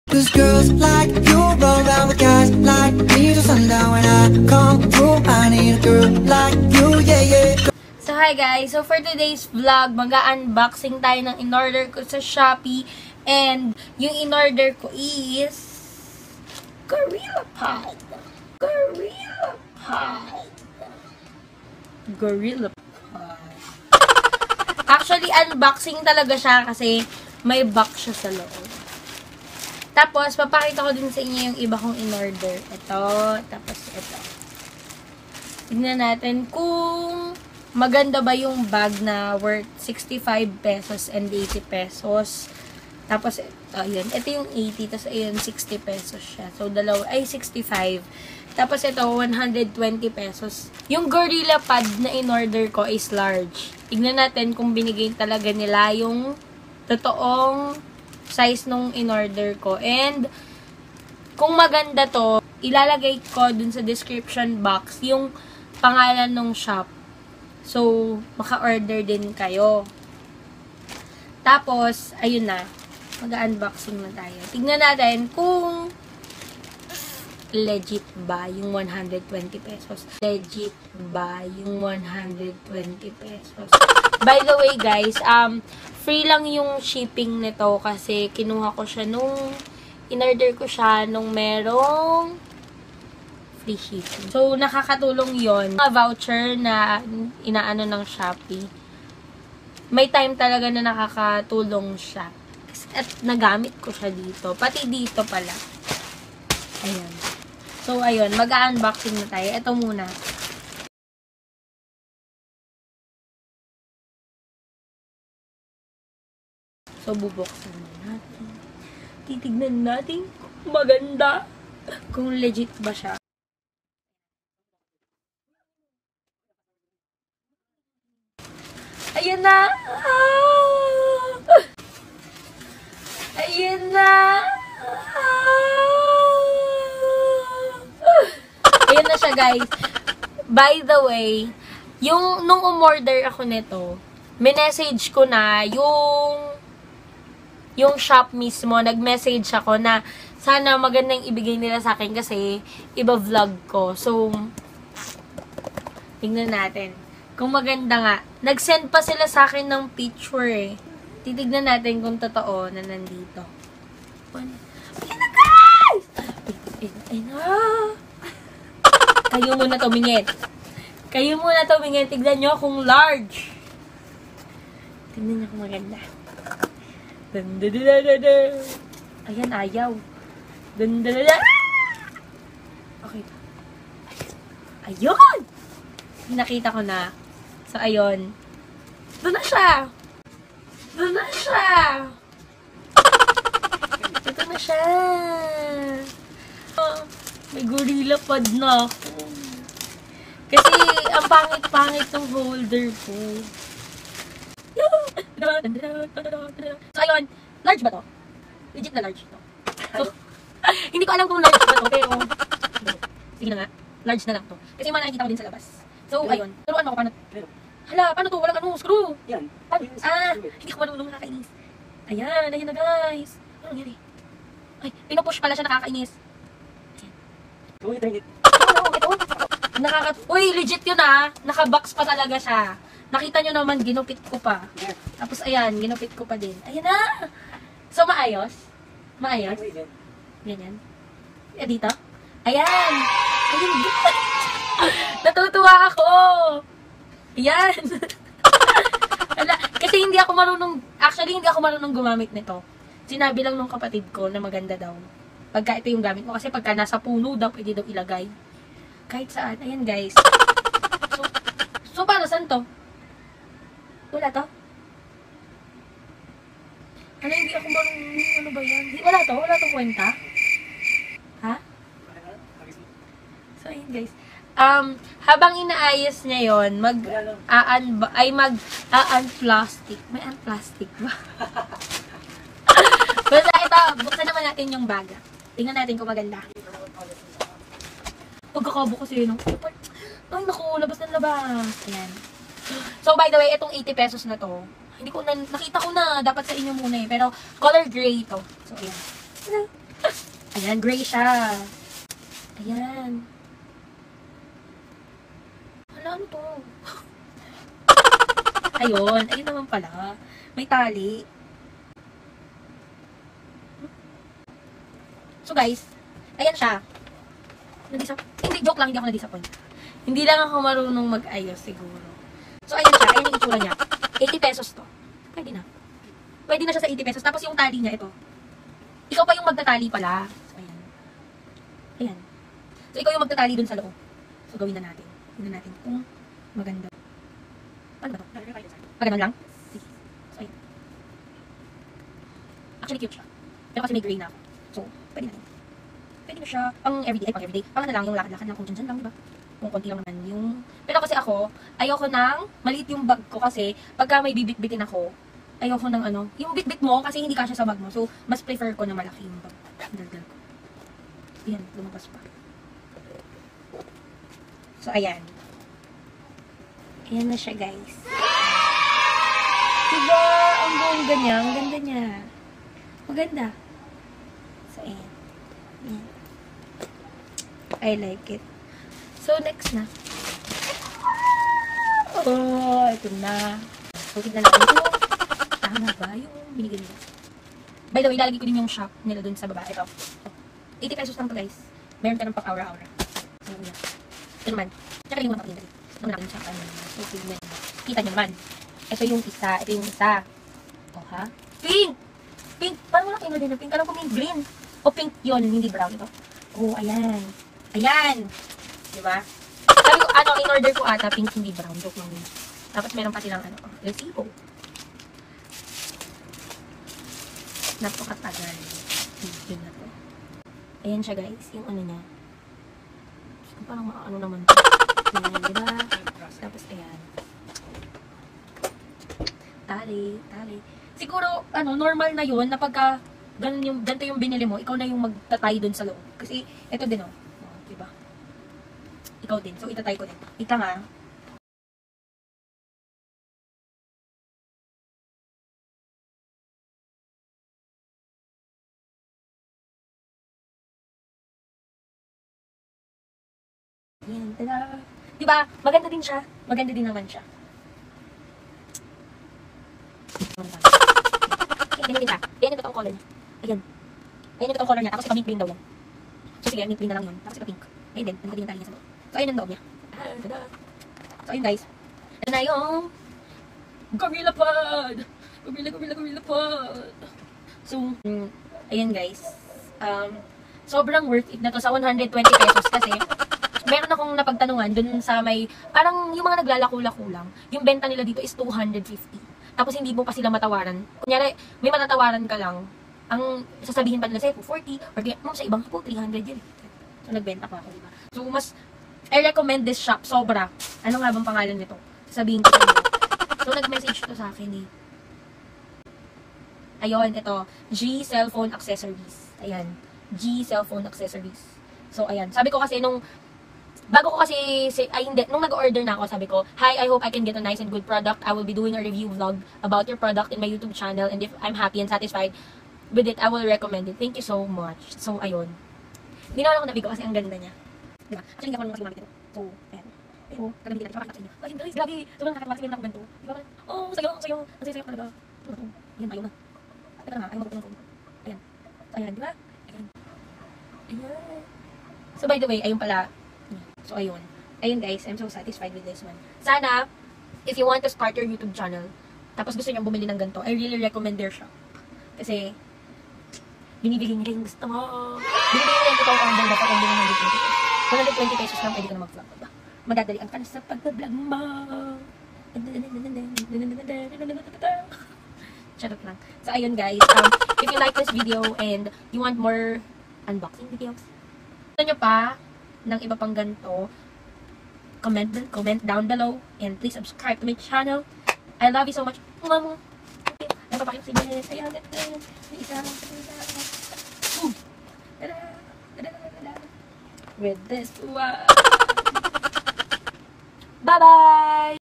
Cause girls like you run around with guys like me till sundown. When I come through, I need a girl like you, yeah, yeah. So hi guys, so for today's vlog, mag-unboxing tayo ng in-order ko sa Shopee. And yung in-order ko is GorillaPod. GorillaPod. Actually, unboxing talaga siya kasi may box siya sa loob. Tapos, papakita ko din sa inyo yung iba kong in-order. Ito, tapos ito. Tignan natin kung maganda ba yung bag na worth 65 pesos and 80 pesos. Tapos, ayun. Ito yung 80, tapos ayun, 60 pesos siya. So, dalawa, ay 65. Tapos ito, 120 pesos. Yung GorillaPod na in-order ko is large. Tignan natin kung binigay talaga nila yung totoong size nung in-order ko. And, kung maganda to, ilalagay ko dun sa description box yung pangalan ng shop. So, maka-order din kayo. Tapos, ayun na. Mag-unboxing na tayo. Tignan natin kung legit ba yung 120 pesos. Legit ba yung 120 pesos. By the way, guys, free lang yung shipping nito kasi kinuha ko siya nung in-order ko siya nung merong free shipping. So, nakakatulong yon. Mga voucher na inaano ng Shopee. May time talaga na nakakatulong siya. At nagamit ko siya dito. Pati dito pala. Ayan. So, ayun. Mag-unboxing na tayo. Ito muna. So, bubuksan na natin. Titignan natin kung maganda. Kung legit ba siya. Ayan na! Ayan na! Ayan na siya, guys. By the way, nung umorder ako nito, minessage ko na yung shop mismo, nag-message ako na sana magandang ibigay nila sa akin kasi iba vlog ko. So, tingnan natin. Kung maganda nga. Nag-send pa sila sa akin ng picture eh. Titignan natin kung totoo na nandito. Ayan na, guys! Ayan na. Kayo muna tumingin. Kayo muna tumingin. Tignan nyo kung large. Tignan nyo kung maganda. Ayan, ayaw. Okay. Ayun! Nakita ko na. So, ayun. Doon na siya! Doon na siya! Ito na siya! Oh, may GorillaPod na ako. Kasi, ang pangit-pangit ng holder ko. So, ayun. Large ba to? Legit na large to. So, hindi ko alam kung large ba to, pero sige na nga. Large na lang to. Kasi yung mga nakikita ko din sa labas. So, ayun. Turuan mo ako paano. Hala, paano to? Walang ano, screw. Yan. Hindi ko marunong, nakakainis. Ayan, ayan na guys. Ano nangyari? Ay, pinupush pala siya, nakakainis. Ayan. Uy, legit yun ah. Naka-box pa talaga siya. Nakita nyo naman, ginupit ko pa. Tapos ayan, ginupit ko pa din. Ayan na! So, maayos? Maayos? Ganyan. Dito? Ayan! Ayan, natutuwa ako! Ayan! Kasi hindi ako marunong, actually hindi ako marunong gumamit nito. Sinabi lang nung kapatid ko na maganda daw. Pagka ito yung gamit mo. Kasi pagka nasa puno daw, pwede daw ilagay. Kahit saan. Ayan guys. So para saan to? Wala to? Ano, hindi ako marunong, ano ba yan? Wala to? Wala tong kwenta? Ha? So ayun guys. Habang inaayos niya yon, mag-unplastic. May unplastic ba? Basta ito, buksan naman natin yung baga. Tingnan natin kung maganda. Pagkakabo kasi, no? Ay, naku, labas ng labas. Ayan. So, by the way, itong 80 pesos na to, Hindi ko na, nakita ko na, dapat sa inyo muna eh. Pero, color gray ito. So, ayan. Ayan, gray siya. Ayan. Hala, ano to? Ayun. Ayun naman pala. May tali. So guys, ayan siya. Hindi, joke lang, hindi ako na-disappoint. Hindi lang ako marunong mag-ayos siguro. So ayan siya, ayan yung itsura niya. 80 pesos to. Pwede na. Pwede na siya sa 80 pesos. Tapos yung tali niya, ito. Ikaw pa yung magtatali pala. So ayan. Ayan. So ikaw yung magtatali dun sa loob. So gawin na natin. Tingnan natin kung maganda. Paano ba to? Pagano'n lang? Sige. So ayan. Actually cute siya. Pero kasi may gray na ako. So, pwede na rin. Pwede na siya, pang everyday, pang ano lang, yung lakad-lakad lang, kung dyan lang, diba? Kung konti lang naman yung... Pero kasi ako, ayoko ng, maliit yung bag ko kasi, pagka may bibit-bitin ako, ayoko ng ano, yung bit-bit mo, kasi hindi kasya sa bag mo, so, mas prefer ko na malaki yung bag. Daldal ko. Ayan, lumabas pa. So, ayan. Ayan na siya, guys. Diba? Ang bongga niya, ang ganda niya. Maganda. So, ayan. Ayan. I like it. So, next na. Oh, ito na. So, tignan natin ito. Tama ba yung binigay nila? By the way, lalagay ko din yung shop nila dun sa baba. Ito. 80 pesos lang to, guys. Meron ka ng pang aura-aura. So, yan. Ito naman. Tsaka yung mga pakinda. Ito natin siya. So, tignan nyo. Kita nyo naman. Ito yung isa. Ito yung isa. O, ha? Pink! Pink! Parang wala kayo na pink. Alam ko may green. O, pink yun. Hindi brown ito. Oh, ayan. Ayan! Diba? Sabi ko, ano, in-order ko ata, pink, hindi brown. Joke lang yun. Tapos meron pa silang, ano, resibo. Napakatagal. Yun na to. Ayan siya, guys. Yung ano niya. Parang ano naman to. Ayan, diba? Tapos, ayan. Tali. Siguro, ano, normal na yun na pagka ganito yung binili mo, ikaw na yung magtatay dun sa loob. Kasi, ito din, oh. Diba? Ikaw din. So, itatay ko din. Ita nga. Yan. Tada! Diba? Maganda din siya. Maganda din naman siya. Ayan din siya. Ayan yung totoong color niya. Ayan. Ayan yung totoong color niya. Tapos ipa-mint green daw yan. So, sige, mint green na lang yun. Tapos ipa-pink. Ayun din. Ano din yung tali niya sa loob. So, ayun ang loob niya. So, ayun guys. Ito na yung Gorilla Pod! Gorilla Pod! So, ayun guys. Sobrang worth it na to sa 120 pesos kasi meron akong napagtanungan dun sa may, parang yung mga naglalako-lako lang, yung benta nila dito is 250. Tapos hindi mo pa sila matawaran. Kunyari, may matatawaran ka lang, ang sasabihin pa nila sa'yo, 40, or sa ibang po, 300 yun. So, nagbenta pa ako, diba? So, I recommend this shop, sobra. Ano nga bang pangalan nito? Sasabihin ko sa inyo. So, nag-message to sa akin eh. Ayun, ito. G Cellphone Accessories. Ayan. G Cellphone Accessories. So, ayan. Sabi ko kasi bago ko kasi, nung nag-order na ako, sabi ko, hi, I hope I can get a nice and good product. I will be doing a review vlog about your product in my YouTube channel. And if I'm happy and satisfied with it, I will recommend it. Thank you so much. So, ayun. Hindi naman ako nabigo kasi ang ganda niya. Diba? Actually, hindi ako naman kasi gumamit ito. So, ayan. Pero, kagamitin natin. Pakakita sa inyo. Ay, guys, grabe. Sobrang nakakatawa kasi meron akong ganito. Diba? Oh, sayo. Ang sayo talaga. Ayan, ayaw na. Teka na nga, ayaw mag-upload ng phone. Ayan. So, ayan, diba? Ayan. So, by the way, ayun pala. So, ayun. Ayun guys, I'm so satisfied with this one. Sana, if you want to start your YouTube channel, tapos gusto nyo bumili ng ganito, I really recommend their shop. Kasi, binibili nyo yung gusto mo. Binibili nyo yung totoong order dapat ang binibili ng 120 pesos lang, pwede ka na mag-vlog. Diba? Madadalian ka na sa pag-vlog mo. Charot lang. So, ayun guys. If you like this video and you want more unboxing videos, gusto nyo pa ng iba pang ganito, comment down below, and please subscribe to my channel. I love you so much. Napapakit si Jess. Ayan, may isa. With this one. Bye-bye!